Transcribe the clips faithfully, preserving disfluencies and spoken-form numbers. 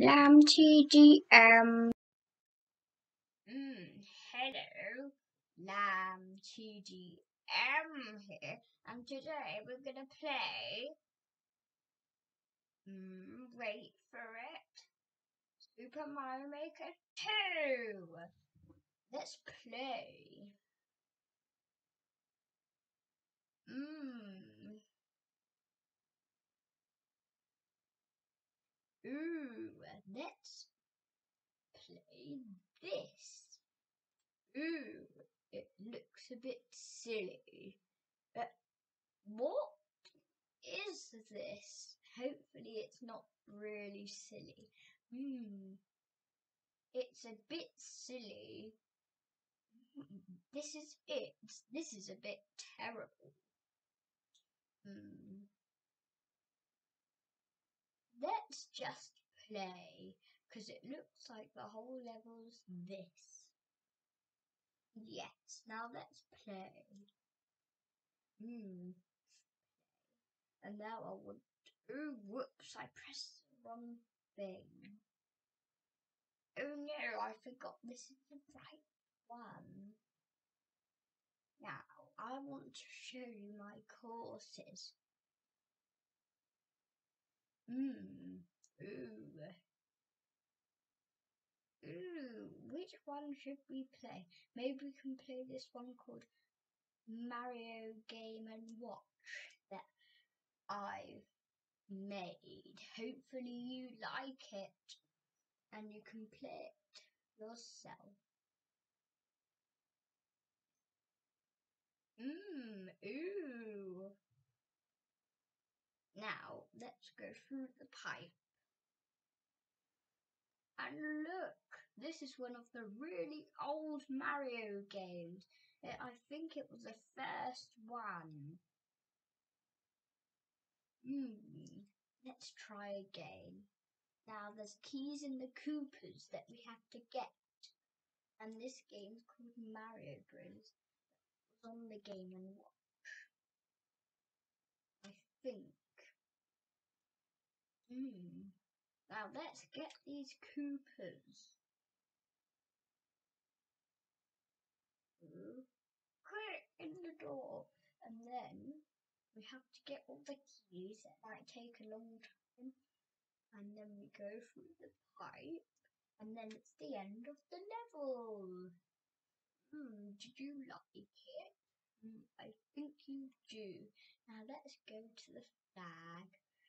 Lamb T D M. Mm, hello, Lamb T D M here, and today we're gonna play. Mm, wait for it. Super Mario Maker two. Let's play. Mmm. Ooh, let's play this. Ooh, it looks a bit silly. But what is this? Hopefully it's not really silly. Hmm. It's a bit silly. This is it. This is a bit terrible. Hmm. Let's just play, because it looks like the whole level's this. Yes, now let's play. Hmm. And now I want. Oh, whoops, I pressed the wrong thing. Oh no, I forgot this is the right one. Now, I want to show you my courses. Mmm. Ooh. Ooh. Which one should we play? Maybe we can play this one called Mario Game and Watch that I've made. Hopefully you like it and you can play it yourself. Mmm. Ooh. Now, let's go through the pipe. And look, this is one of the really old Mario games. It, I think it was the first one. Hmm, let's try again. Now there's keys in the Koopas that we have to get. And this game's called Mario Bros. It was on the Game and Watch, I think. Hmm. Now let's get these Koopas. Quick, in the door. And then we have to get all the keys. It might take a long time. And then we go through the pipe. And then it's the end of the level. Hmm, did you like it? Hmm, I think you do. Now let's go to the flag.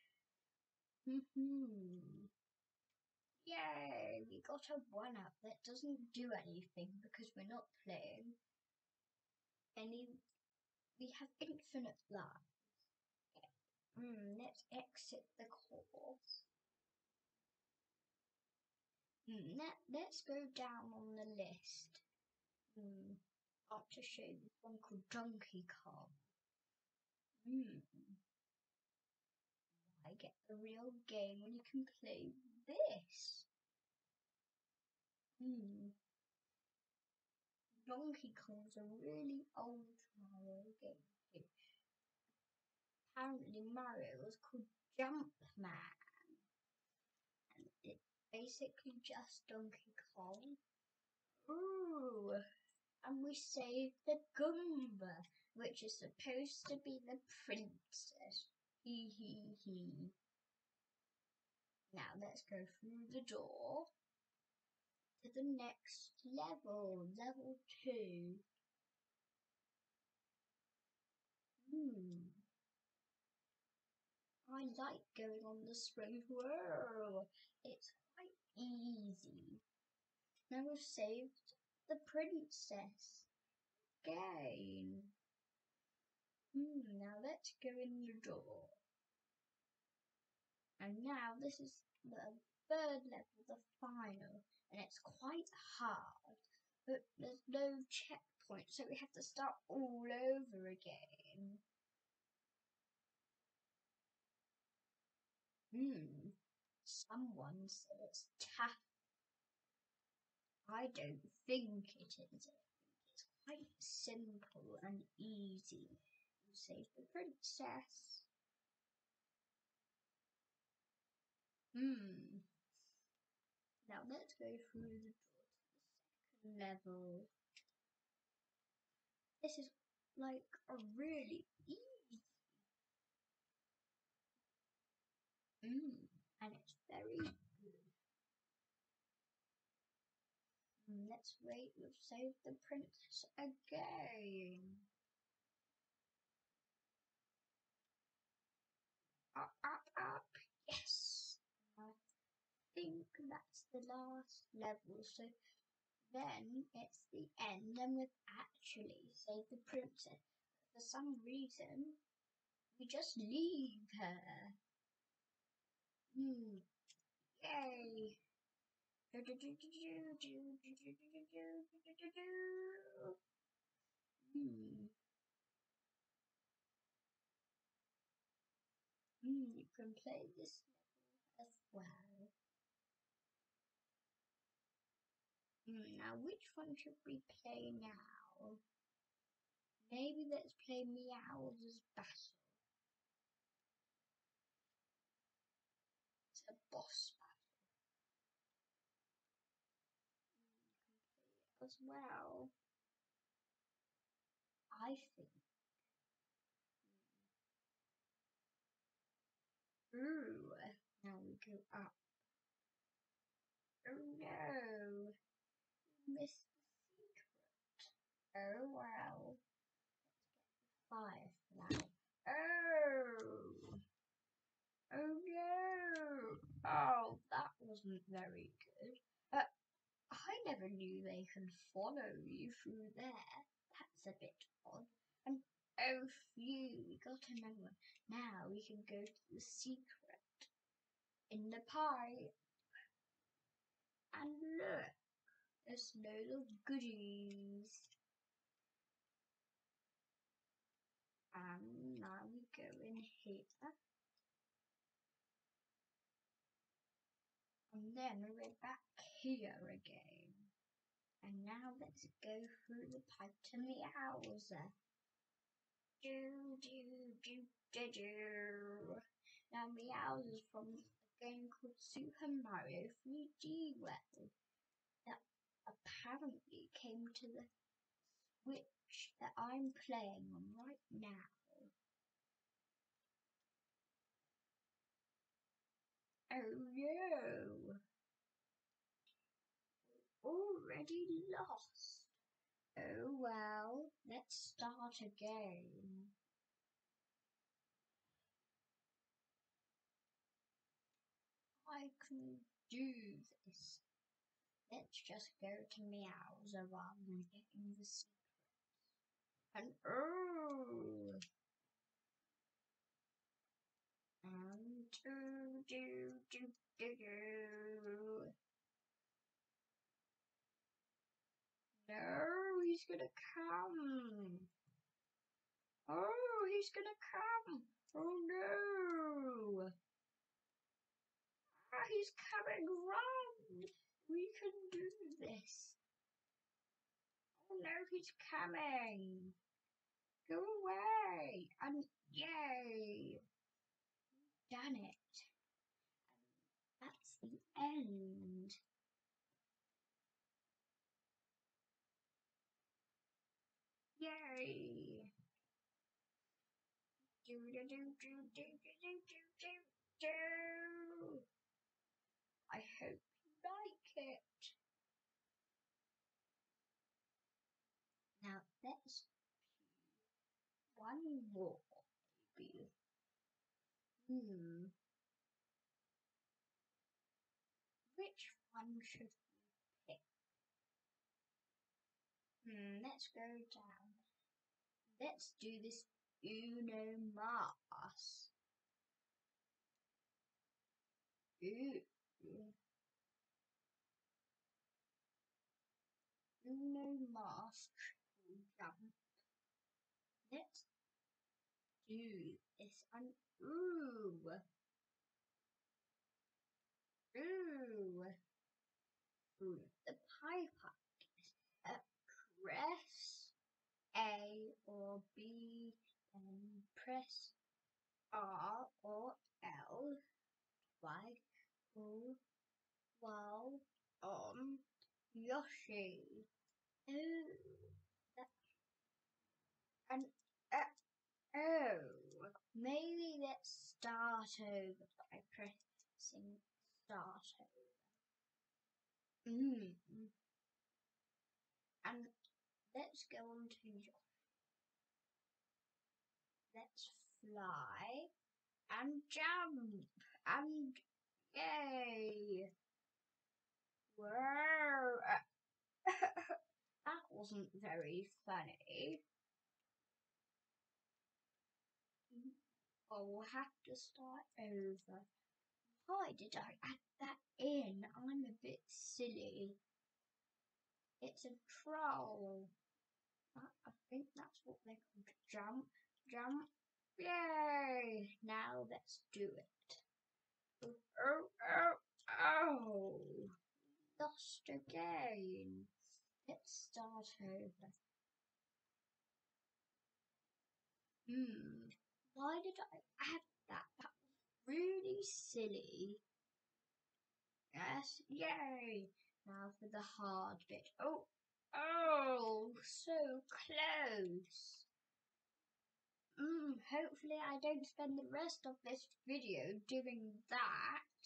Hmm. Yay, we got a one up that doesn't do anything because we're not playing any. We have infinite life. Hmm, let's exit the course. Hmm, let, let's go down on the list. Hmm, I want to show you one called Donkey Kong. Hmm, I get the real game when you can play this. Hmm, Donkey Kong's a really old Mario game too. Apparently Mario was called Jumpman. And it's basically just Donkey Kong. Ooh. And we saved the Goomba, which is supposed to be the princess. Hee hee hee. Now let's go through the door to the next level, level two. Hmm. I like going on the spring. Whoa, it's quite easy. Now we've saved the princess again. Hmm, now let's go in the door. And now this is the third level, the final, and it's quite hard, but there's no checkpoint, so we have to start all over again. Hmm, someone said it's tough. I don't think it is. I think it's quite simple and easy. You save the princess. Hmm. let's go through the door to the second level. This is like a really easy. Mm, and it's very good. Mm, let's wait, we'll save the princess again. Up, up, up, yes! I think that's the last level, so then it's the end and we've actually saved the princess. For some reason, we just leave her. Hmm, yay! Hmm. Hmm, you can play this level as well. Hmm, now which one should we play now? Maybe let's play Meows's Battle. It's a boss battle. Hmm, you can play it as well. I think. Hmm. Ooh, now we go up. Oh no, we missed the secret. Oh well. Five now. Oh! Oh no! Oh, that wasn't very good. Uh, I never knew they can follow you through there. That's a bit odd. And oh phew, we got another one. Now we can go to the secret in the pie. And look, there's loads of goodies. And now we go in here. And then we're back here again. And now let's go through the pipe to Meowser. Do do do do do. Now Meowser's from a game called Super Mario three D World that apparently came to the Switch that I'm playing on right now. Oh no! Already lost. Oh well, let's start again. I can do this. Let's just go to Meowser rather than getting the secrets. And oh! And do do do do do. No, he's gonna come. Oh, he's gonna come. Oh no. Ah, he's coming. Run. We can do this. Oh no, he's coming. Go away. And yay. Done it. That's the end. Yay. Do do do do do do do do do. I hope you like it. Now let's one more, maybe. Hmm. Which one should we pick? Hmm. Let's go down. Let's do this Uno Mars. Ooh. Uno Mars triple jump. Let's do this. And ooh. Ooh. Ooh. The piper. Uh, press A or B, then press R or L, twice, or while on Yoshi. Oh, that, and uh, oh, maybe let's start over by pressing start over. Mm. And let's go on to Yoshi. Let's fly and jump and yay! Whoa! That wasn't very funny. I'll have to start over. Why did I add that in? I'm a bit silly. It's a troll. I think that's what they're called. Jump, jump. Yay! Now let's do it. Oh, oh, oh! Lost again. Let's start over. Hmm. Why did I add that? That was really silly. Yes, yay! Now for the hard bit. Oh, oh, so close. Mm, hopefully I don't spend the rest of this video doing that.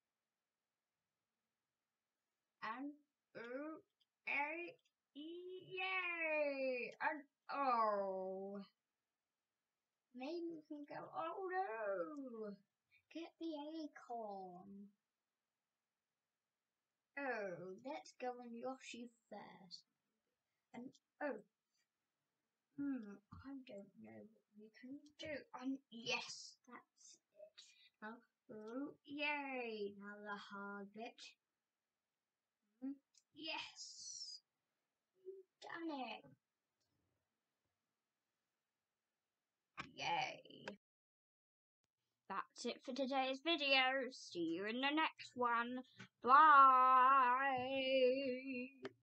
And, oh, a, yay! And, oh. Maybe we can go, oh no! Get the acorn. Oh, let's go on Yoshi first. And, oh, hmm, I don't know what we can do. Um, yes, that's it. Now, oh, yay! Now the hard bit. Mm, yes! Done it! Yay! That's it for today's video. See you in the next one. Bye!